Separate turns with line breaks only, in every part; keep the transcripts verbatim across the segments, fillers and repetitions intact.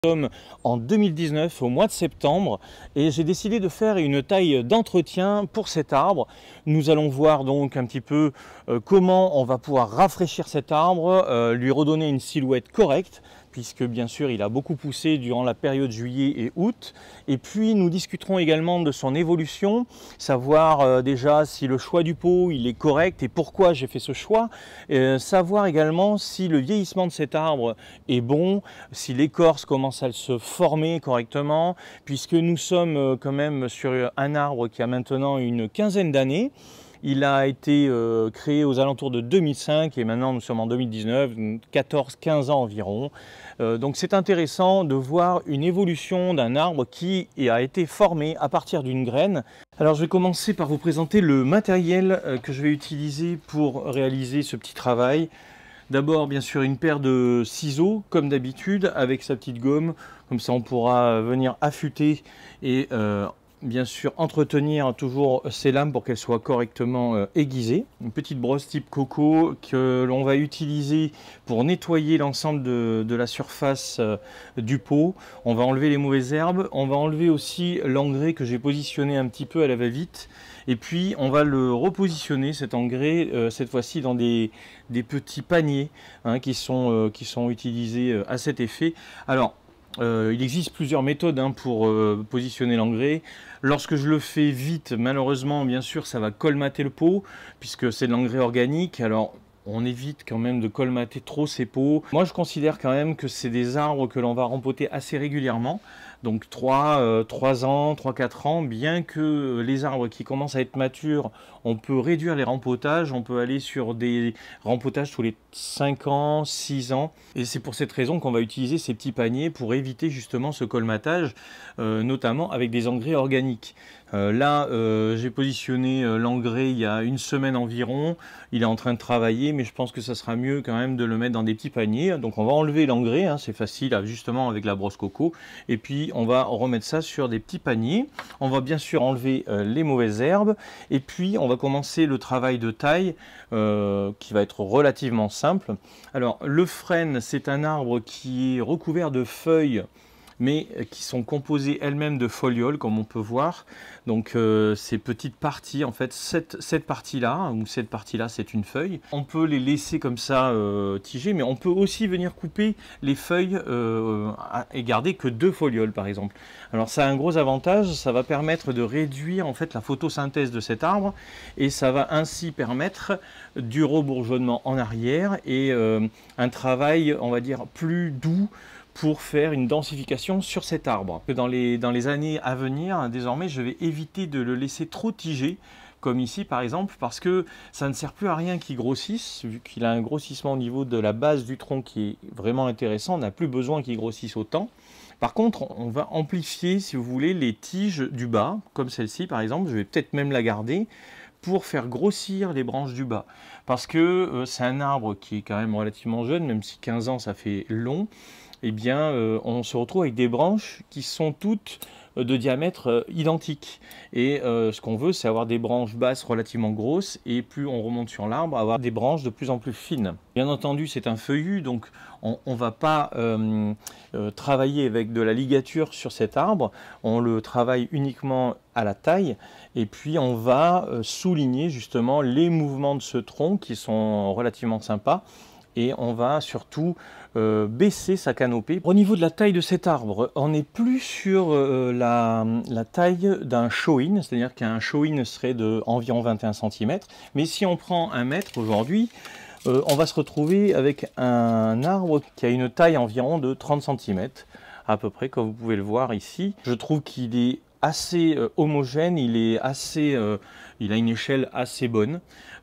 Nous sommes en deux mille dix-neuf, au mois de septembre, et j'ai décidé de faire une taille d'entretien pour cet arbre. Nous allons voir donc un petit peu euh, comment on va pouvoir rafraîchir cet arbre, euh, lui redonner une silhouette correcte, puisque bien sûr il a beaucoup poussé durant la période juillet et août. Et puis nous discuterons également de son évolution, savoir euh, déjà si le choix du pot il est correct et pourquoi j'ai fait ce choix, euh, savoir également si le vieillissement de cet arbre est bon, si l'écorce commence à se former correctement, puisque nous sommes quand même sur un arbre qui a maintenant une quinzaine d'années. Il a été euh, créé aux alentours de deux mille cinq et maintenant nous sommes en deux mille dix-neuf, quatorze quinze ans environ. Euh, donc c'est intéressant de voir une évolution d'un arbre qui a été formé à partir d'une graine. Alors je vais commencer par vous présenter le matériel euh, que je vais utiliser pour réaliser ce petit travail. D'abord, bien sûr, une paire de ciseaux, comme d'habitude, avec sa petite gomme. Comme ça, on pourra venir affûter et, euh, bien sûr, entretenir toujours ces lames pour qu'elles soient correctement euh, aiguisées. Une petite brosse type coco que l'on va utiliser pour nettoyer l'ensemble de, de la surface euh, du pot. On va enlever les mauvaises herbes. On va enlever aussi l'engrais que j'ai positionné un petit peu à la va-vite. Et puis on va le repositionner, cet engrais, euh, cette fois-ci dans des, des petits paniers hein, qui, sont, euh, qui sont utilisés euh, à cet effet. Alors, euh, il existe plusieurs méthodes hein, pour euh, positionner l'engrais. Lorsque je le fais vite, malheureusement, bien sûr, ça va colmater le pot, puisque c'est de l'engrais organique. Alors, on évite quand même de colmater trop ces pots. Moi, je considère quand même que c'est des arbres que l'on va rempoter assez régulièrement. Donc trois, euh, trois ans, trois quatre ans, bien que les arbres qui commencent à être matures, on peut réduire les rempotages, on peut aller sur des rempotages tous les cinq ans, six ans. Et c'est pour cette raison qu'on va utiliser ces petits paniers pour éviter justement ce colmatage, euh, notamment avec des engrais organiques. Euh, là, euh, j'ai positionné euh, l'engrais il y a une semaine environ. Il est en train de travailler, mais je pense que ça sera mieux quand même de le mettre dans des petits paniers. Donc on va enlever l'engrais, hein, c'est facile, justement avec la brosse coco. Et puis on va remettre ça sur des petits paniers. On va bien sûr enlever euh, les mauvaises herbes. Et puis on va commencer le travail de taille euh, qui va être relativement simple. Alors le frêne, c'est un arbre qui est recouvert de feuilles, mais qui sont composées elles-mêmes de folioles, comme on peut voir. Donc euh, ces petites parties, en fait, cette, cette partie-là, ou cette partie-là, c'est une feuille. On peut les laisser comme ça euh, tiger, mais on peut aussi venir couper les feuilles euh, et garder que deux folioles, par exemple. Alors ça a un gros avantage, ça va permettre de réduire en fait la photosynthèse de cet arbre, et ça va ainsi permettre du rebourgeonnement en arrière et euh, un travail, on va dire, plus doux, pour faire une densification sur cet arbre. Dans les, dans les années à venir, désormais, je vais éviter de le laisser trop tiger, comme ici par exemple, parce que ça ne sert plus à rien qu'il grossisse, vu qu'il a un grossissement au niveau de la base du tronc qui est vraiment intéressant, on n'a plus besoin qu'il grossisse autant. Par contre, on va amplifier, si vous voulez, les tiges du bas, comme celle-ci par exemple, je vais peut-être même la garder, pour faire grossir les branches du bas. Parce que euh, c'est un arbre qui est quand même relativement jeune, même si quinze ans ça fait long, eh bien, euh, on se retrouve avec des branches qui sont toutes de diamètre euh, identique. Et euh, ce qu'on veut, c'est avoir des branches basses relativement grosses, et plus on remonte sur l'arbre, avoir des branches de plus en plus fines. Bien entendu, c'est un feuillu, donc on ne va pas euh, euh, travailler avec de la ligature sur cet arbre, on le travaille uniquement à la taille, et puis on va euh, souligner justement les mouvements de ce tronc qui sont relativement sympas. Et on va surtout euh, baisser sa canopée. Au niveau de la taille de cet arbre, on n'est plus sur euh, la, la taille d'un show-in, c'est-à-dire qu'un show-in serait de environ vingt et un centimètres. Mais si on prend un mètre aujourd'hui, euh, on va se retrouver avec un arbre qui a une taille environ de trente centimètres, à peu près, comme vous pouvez le voir ici. Je trouve qu'il est assez euh, homogène, il est assez, euh, il a une échelle assez bonne.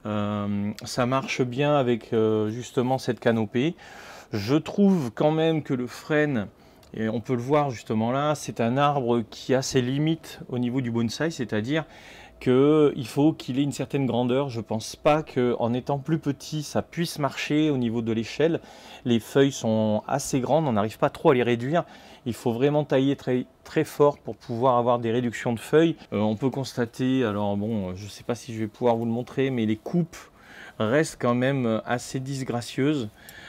Euh, ça marche bien avec euh, justement cette canopée. Je trouve quand même que le frêne, et on peut le voir justement là, c'est un arbre qui a ses limites au niveau du bonsaï, c'est-à-dire qu'il faut qu'il ait une certaine grandeur. Je ne pense pas qu'en étant plus petit, ça puisse marcher au niveau de l'échelle. Les feuilles sont assez grandes, on n'arrive pas trop à les réduire. Il faut vraiment tailler très, très fort pour pouvoir avoir des réductions de feuilles. Euh, on peut constater, alors bon, je ne sais pas si je vais pouvoir vous le montrer, mais les coupes restent quand même assez disgracieuses.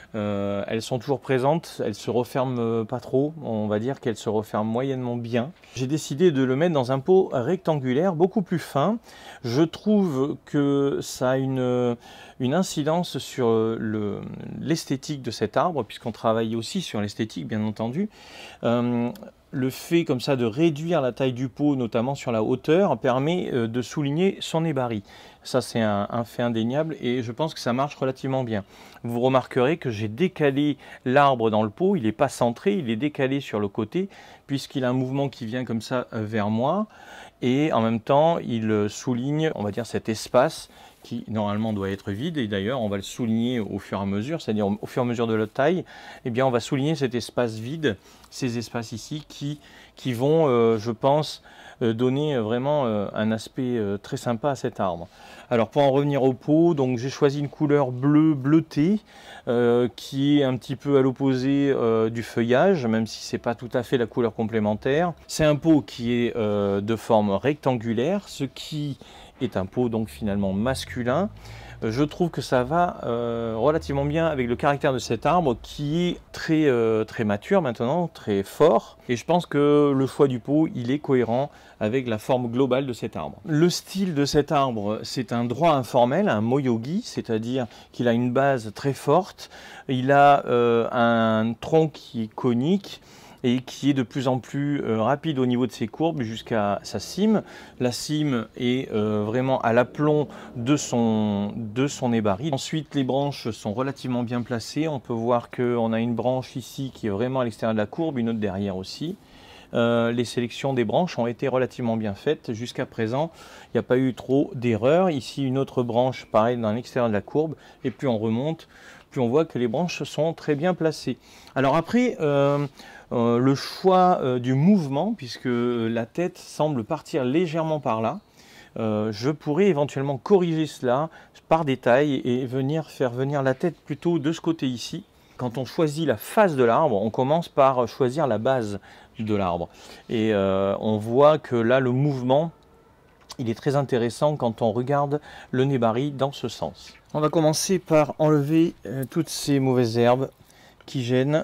Euh, elles sont toujours présentes, elles se referment pas trop, on va dire qu'elles se referment moyennement bien. J'ai décidé de le mettre dans un pot rectangulaire beaucoup plus fin. Je trouve que ça a une, une incidence sur l'esthétique de cet arbre, puisqu'on travaille aussi sur l'esthétique bien entendu. Euh, Le fait comme ça de réduire la taille du pot, notamment sur la hauteur, permet de souligner son nébari. Ça c'est un, un fait indéniable et je pense que ça marche relativement bien. Vous remarquerez que j'ai décalé l'arbre dans le pot, il n'est pas centré, il est décalé sur le côté puisqu'il a un mouvement qui vient comme ça vers moi et en même temps il souligne, on va dire, cet espace qui normalement doit être vide, et d'ailleurs on va le souligner au fur et à mesure, c'est-à-dire au fur et à mesure de la taille, eh bien on va souligner cet espace vide, ces espaces ici qui, qui vont, euh, je pense, euh, donner vraiment euh, un aspect euh, très sympa à cet arbre. Alors pour en revenir au pot, donc j'ai choisi une couleur bleu bleuté, euh, qui est un petit peu à l'opposé euh, du feuillage, même si c'est pas tout à fait la couleur complémentaire. C'est un pot qui est euh, de forme rectangulaire, ce qui est un pot donc finalement masculin. Je trouve que ça va euh, relativement bien avec le caractère de cet arbre qui est très, euh, très mature maintenant, très fort. Et je pense que le choix du pot, il est cohérent avec la forme globale de cet arbre. Le style de cet arbre, c'est un droit informel, un moyogi, c'est-à-dire qu'il a une base très forte. Il a euh, un tronc qui est conique et qui est de plus en plus euh, rapide au niveau de ses courbes jusqu'à sa cime. La cime est euh, vraiment à l'aplomb de son, de son nébari. Ensuite, les branches sont relativement bien placées. On peut voir qu'on a une branche ici qui est vraiment à l'extérieur de la courbe, une autre derrière aussi. Euh, les sélections des branches ont été relativement bien faites jusqu'à présent. Il n'y a pas eu trop d'erreurs. Ici, une autre branche, pareil, dans l'extérieur de la courbe. Et plus on remonte, plus on voit que les branches sont très bien placées. Alors après, euh, euh, le choix euh, du mouvement, puisque la tête semble partir légèrement par là, euh, je pourrais éventuellement corriger cela par détail et venir faire venir la tête plutôt de ce côté ici. Quand on choisit la face de l'arbre, on commence par choisir la base de l'arbre. Et euh, on voit que là, le mouvement, il est très intéressant quand on regarde le nébari dans ce sens. On va commencer par enlever euh, toutes ces mauvaises herbes qui gênent.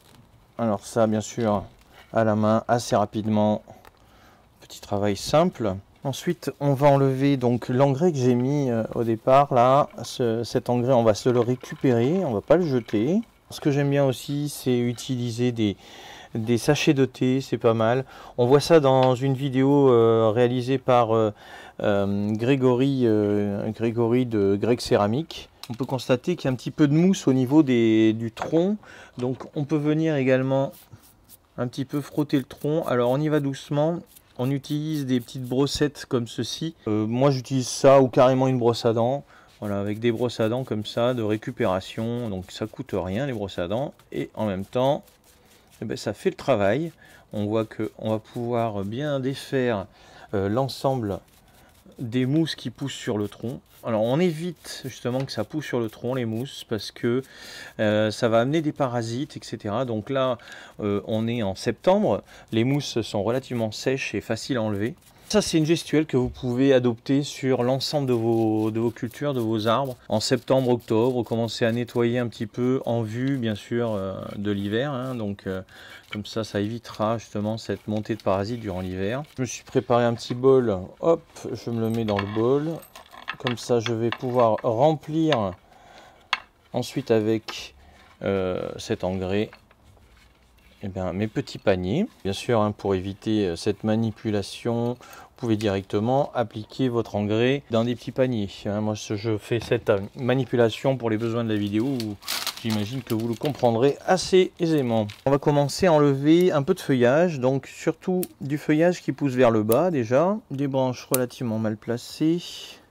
Alors ça, bien sûr, à la main, assez rapidement. Petit travail simple. Ensuite, on va enlever donc l'engrais que j'ai mis euh, au départ. Là, ce, cet engrais, on va se le récupérer, on ne va pas le jeter. Ce que j'aime bien aussi, c'est utiliser des, des sachets de thé, c'est pas mal. On voit ça dans une vidéo euh, réalisée par euh, euh, Grégory, euh, Grégory de Grec Céramique. On peut constater qu'il y a un petit peu de mousse au niveau des, du tronc. Donc on peut venir également un petit peu frotter le tronc. Alors on y va doucement. On utilise des petites brossettes comme ceci. Euh, moi j'utilise ça ou carrément une brosse à dents. Voilà, avec des brosses à dents comme ça de récupération. Donc ça coûte rien les brosses à dents. Et en même temps, eh ben, ça fait le travail. On voit qu'on va pouvoir bien défaire euh, l'ensemble des mousses qui poussent sur le tronc. Alors on évite justement que ça pousse sur le tronc, les mousses, parce que euh, ça va amener des parasites, et cetera. Donc là, euh, on est en septembre, les mousses sont relativement sèches et faciles à enlever. Ça, c'est une gestuelle que vous pouvez adopter sur l'ensemble de vos, de vos cultures, de vos arbres. En septembre, octobre, commencez à nettoyer un petit peu en vue, bien sûr, euh, de l'hiver. Hein, donc, euh, comme ça, ça évitera justement cette montée de parasites durant l'hiver. Je me suis préparé un petit bol. Hop, je me le mets dans le bol. Comme ça, je vais pouvoir remplir ensuite avec euh, cet engrais. Eh bien, mes petits paniers. Bien sûr, hein, pour éviter cette manipulation, vous pouvez directement appliquer votre engrais dans des petits paniers. Hein, moi, je fais cette manipulation pour les besoins de la vidéo. J'imagine que vous le comprendrez assez aisément. On va commencer à enlever un peu de feuillage, donc surtout du feuillage qui pousse vers le bas déjà. Des branches relativement mal placées.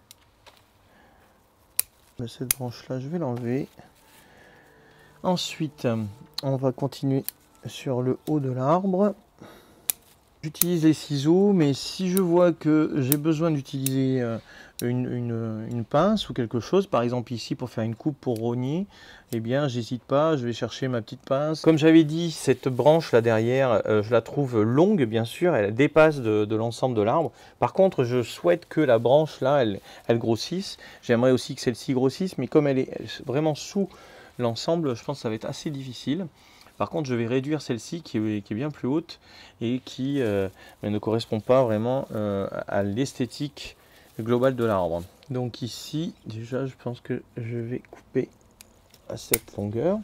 Cette branche-là, je vais l'enlever. Ensuite, on va continuer sur le haut de l'arbre. J'utilise les ciseaux, mais si je vois que j'ai besoin d'utiliser une, une, une pince ou quelque chose, par exemple ici pour faire une coupe pour rogner, eh bien j'hésite pas, je vais chercher ma petite pince. Comme j'avais dit, cette branche là derrière, euh, je la trouve longue bien sûr, elle dépasse de, de l'ensemble de l'arbre. Par contre, je souhaite que la branche là, elle, elle grossisse. J'aimerais aussi que celle-ci grossisse, mais comme elle est vraiment sous l'ensemble, je pense que ça va être assez difficile. Par contre, je vais réduire celle-ci qui est, qui est bien plus haute et qui euh, ne correspond pas vraiment euh, à l'esthétique globale de l'arbre. Donc ici, déjà, je pense que je vais couper à cette longueur.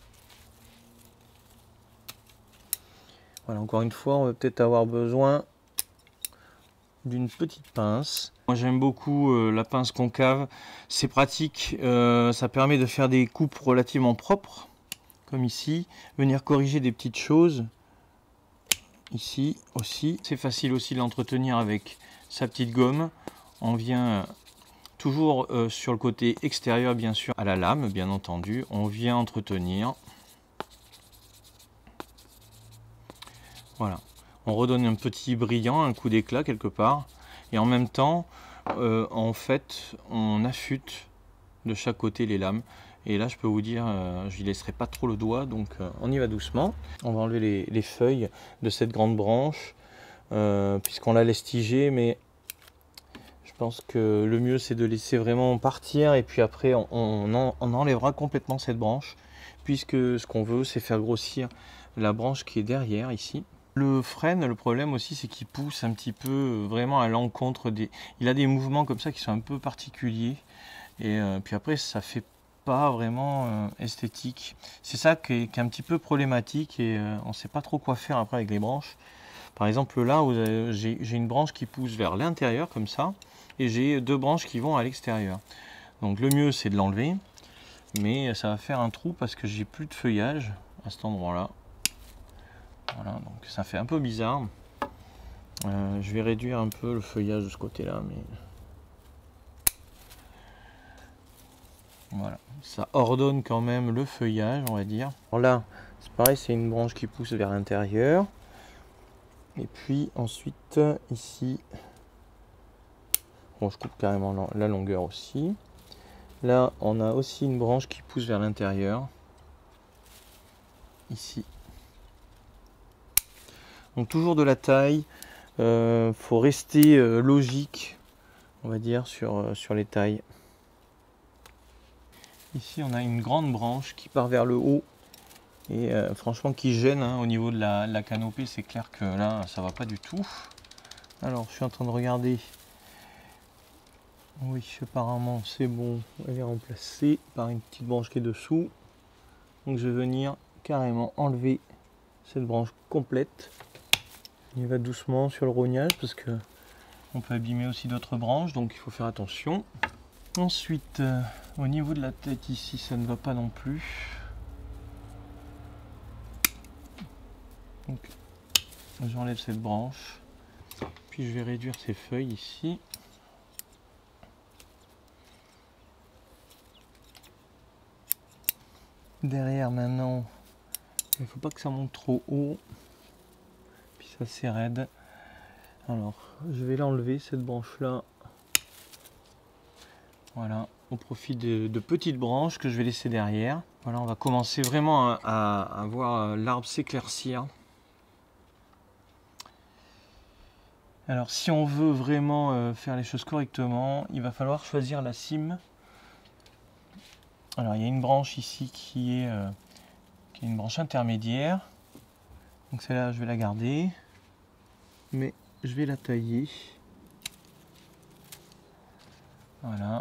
Voilà, encore une fois, on va peut-être avoir besoin d'une petite pince. Moi j'aime beaucoup euh, la pince concave, c'est pratique, euh, ça permet de faire des coupes relativement propres, comme ici, venir corriger des petites choses, ici aussi. C'est facile aussi de l'entretenir avec sa petite gomme. On vient toujours euh, sur le côté extérieur, bien sûr, à la lame, bien entendu, on vient entretenir. Voilà. On redonne un petit brillant, un coup d'éclat quelque part. Et en même temps, euh, en fait, on affûte de chaque côté les lames. Et là, je peux vous dire, euh, je n'y laisserai pas trop le doigt, donc euh, on y va doucement. On va enlever les, les feuilles de cette grande branche, euh, puisqu'on l'a laisse tiger, mais je pense que le mieux, c'est de laisser vraiment partir. Et puis après, on, on, en, on enlèvera complètement cette branche, puisque ce qu'on veut, c'est faire grossir la branche qui est derrière, ici. Le frêne, le problème aussi, c'est qu'il pousse un petit peu vraiment à l'encontre des... Il a des mouvements comme ça qui sont un peu particuliers. Et euh, puis après, ça fait pas vraiment euh, esthétique. C'est ça qui est, qui est un petit peu problématique et euh, on ne sait pas trop quoi faire après avec les branches. Par exemple, là, j'ai une branche qui pousse vers l'intérieur comme ça. Et j'ai deux branches qui vont à l'extérieur. Donc le mieux, c'est de l'enlever. Mais ça va faire un trou parce que j'ai plus de feuillage à cet endroit-là. Voilà, donc ça fait un peu bizarre. Euh, je vais réduire un peu le feuillage de ce côté-là, mais voilà, ça ordonne quand même le feuillage, on va dire. Alors là, c'est pareil, c'est une branche qui pousse vers l'intérieur. Et puis ensuite, ici, bon, je coupe carrément la longueur aussi. Là, on a aussi une branche qui pousse vers l'intérieur. Ici. Donc toujours de la taille, il euh, faut rester euh, logique, on va dire, sur, euh, sur les tailles. Ici on a une grande branche qui part vers le haut et euh, franchement qui gêne hein, au niveau de la, la canopée, c'est clair que là ça va pas du tout. Alors je suis en train de regarder, oui apparemment c'est bon, elle est remplacée par une petite branche qui est dessous. Donc je vais venir carrément enlever cette branche complète. Il va doucement sur le rognage parce que on peut abîmer aussi d'autres branches, donc il faut faire attention. Ensuite, euh, au niveau de la tête ici, ça ne va pas non plus. Donc, j'enlève cette branche. Puis je vais réduire ces feuilles ici. Derrière maintenant, il ne faut pas que ça monte trop haut. Ça c'est raide. Alors je vais l'enlever cette branche là. Voilà, on profite de, de petites branches que je vais laisser derrière. Voilà, on va commencer vraiment à, à, à voir l'arbre s'éclaircir. Alors si on veut vraiment euh, faire les choses correctement, il va falloir choisir la cime. Alors il y a une branche ici qui est, euh, qui est une branche intermédiaire. Donc celle-là je vais la garder. Mais je vais la tailler. Voilà.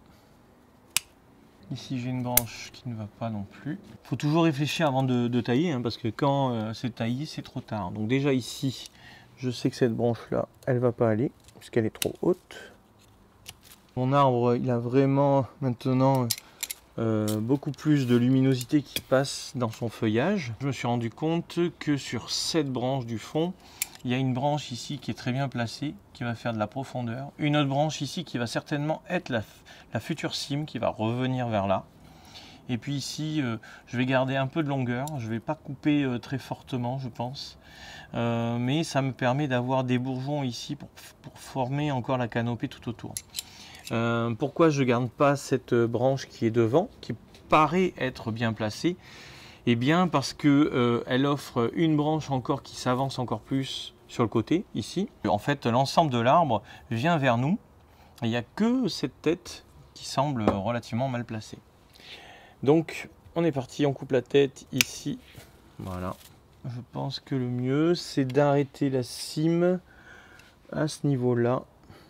Ici j'ai une branche qui ne va pas non plus. Il faut toujours réfléchir avant de, de tailler, hein, parce que quand euh, c'est taillé, c'est trop tard. Donc déjà ici, je sais que cette branche-là, elle va pas aller, puisqu'elle est trop haute. Mon arbre, il a vraiment maintenant euh, beaucoup plus de luminosité qui passe dans son feuillage. Je me suis rendu compte que sur cette branche du fond, il y a une branche ici qui est très bien placée, qui va faire de la profondeur. Une autre branche ici qui va certainement être la, la future cime, qui va revenir vers là. Et puis ici, euh, je vais garder un peu de longueur. Je ne vais pas couper euh, très fortement, je pense. Euh, mais ça me permet d'avoir des bourgeons ici pour, pour former encore la canopée tout autour. Euh, pourquoi je ne garde pas cette branche qui est devant, qui paraît être bien placée? Eh bien parce que euh, elle offre une branche encore qui s'avance encore plus sur le côté, ici. En fait, l'ensemble de l'arbre vient vers nous. Il n'y a que cette tête qui semble relativement mal placée. Donc, on est parti, on coupe la tête ici. Voilà. Je pense que le mieux, c'est d'arrêter la cime à ce niveau-là.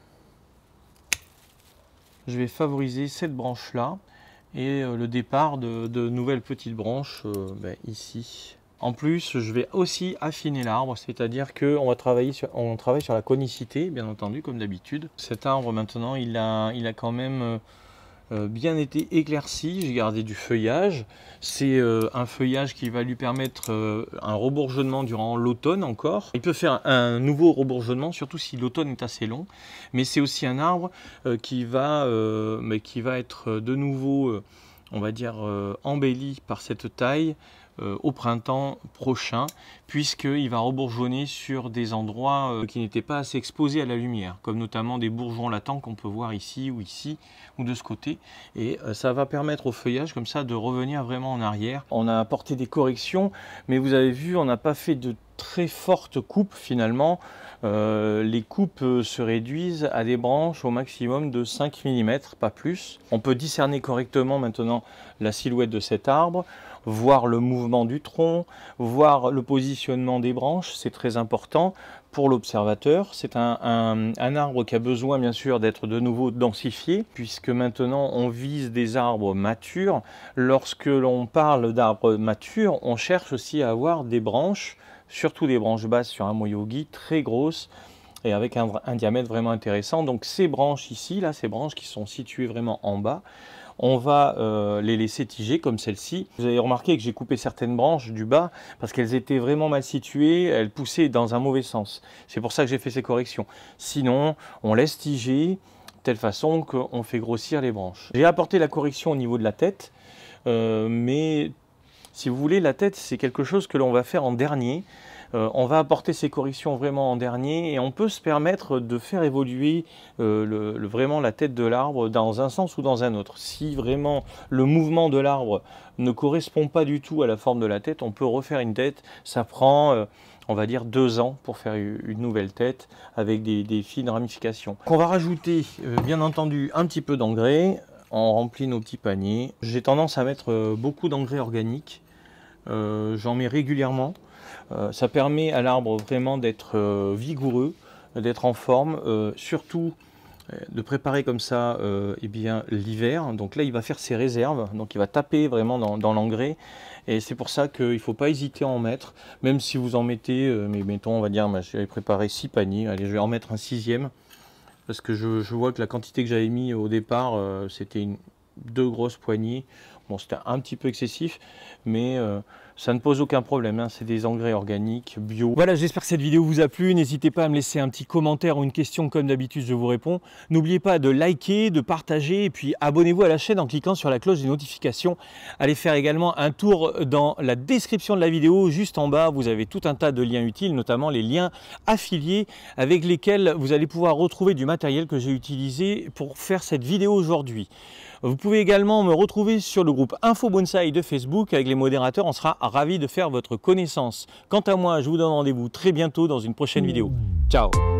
Je vais favoriser cette branche-là et le départ de, de nouvelles petites branches euh, ben, ici. En plus, je vais aussi affiner l'arbre, c'est-à-dire qu'on va travailler sur, on travaille sur la conicité, bien entendu, comme d'habitude. Cet arbre, maintenant, il a, il a quand même euh, bien été éclairci. J'ai gardé du feuillage. C'est euh, un feuillage qui va lui permettre euh, un rebourgeonnement durant l'automne encore. Il peut faire un nouveau rebourgeonnement, surtout si l'automne est assez long. Mais c'est aussi un arbre euh, qui, va, euh, mais qui va être de nouveau, euh, on va dire, euh, embelli par cette taille euh, au printemps prochain, puisqu'il va rebourgeonner sur des endroits euh, qui n'étaient pas assez exposés à la lumière, comme notamment des bourgeons latents qu'on peut voir ici ou ici ou de ce côté. Et euh, ça va permettre au feuillage comme ça de revenir vraiment en arrière. On a apporté des corrections, mais vous avez vu, on n'a pas fait de très fortes coupes finalement. Euh, les coupes se réduisent à des branches au maximum de cinq millimètres, pas plus. On peut discerner correctement maintenant la silhouette de cet arbre, voir le mouvement du tronc, voir le positionnement des branches, c'est très important pour l'observateur. C'est un, un, un arbre qui a besoin bien sûr d'être de nouveau densifié, puisque maintenant on vise des arbres matures. Lorsque l'on parle d'arbres matures, on cherche aussi à avoir des branches, surtout des branches basses sur un moyogi très grosses et avec un, un diamètre vraiment intéressant. Donc ces branches ici, là, ces branches qui sont situées vraiment en bas, on va euh, les laisser tiger comme celle-ci. Vous avez remarqué que j'ai coupé certaines branches du bas parce qu'elles étaient vraiment mal situées, elles poussaient dans un mauvais sens. C'est pour ça que j'ai fait ces corrections. Sinon, on laisse tiger de telle façon qu'on fait grossir les branches. J'ai apporté la correction au niveau de la tête, euh, mais si vous voulez, la tête, c'est quelque chose que l'on va faire en dernier. Euh, on va apporter ces corrections vraiment en dernier et on peut se permettre de faire évoluer euh, le, le, vraiment la tête de l'arbre dans un sens ou dans un autre. Si vraiment le mouvement de l'arbre ne correspond pas du tout à la forme de la tête, on peut refaire une tête. Ça prend, euh, on va dire, deux ans pour faire une nouvelle tête avec des, des fines ramifications. On va rajouter, euh, bien entendu, un petit peu d'engrais. On remplit nos petits paniers. J'ai tendance à mettre euh, beaucoup d'engrais organiques. Euh, J'en mets régulièrement. Euh, ça permet à l'arbre vraiment d'être euh, vigoureux, d'être en forme, euh, surtout euh, de préparer comme ça euh, eh bien l'hiver. Donc là, il va faire ses réserves, donc il va taper vraiment dans, dans l'engrais. Et c'est pour ça qu'il ne faut pas hésiter à en mettre, même si vous en mettez, euh, mais mettons, on va dire, bah, j'avais préparé six paniers. Allez, je vais en mettre un sixième, parce que je, je vois que la quantité que j'avais mis au départ, euh, c'était une, deux grosses poignées. Bon, c'était un petit peu excessif, mais euh, ça ne pose aucun problème, hein. C'est des engrais organiques, bio. Voilà, j'espère que cette vidéo vous a plu. N'hésitez pas à me laisser un petit commentaire ou une question, comme d'habitude, je vous réponds. N'oubliez pas de liker, de partager, et puis abonnez-vous à la chaîne en cliquant sur la cloche des notifications. Allez faire également un tour dans la description de la vidéo. Juste en bas, vous avez tout un tas de liens utiles, notamment les liens affiliés avec lesquels vous allez pouvoir retrouver du matériel que j'ai utilisé pour faire cette vidéo aujourd'hui. Vous pouvez également me retrouver sur le groupe Info Bonsaï de Facebook avec les modérateurs. On sera ravis de faire votre connaissance. Quant à moi, je vous donne rendez-vous très bientôt dans une prochaine vidéo. Ciao!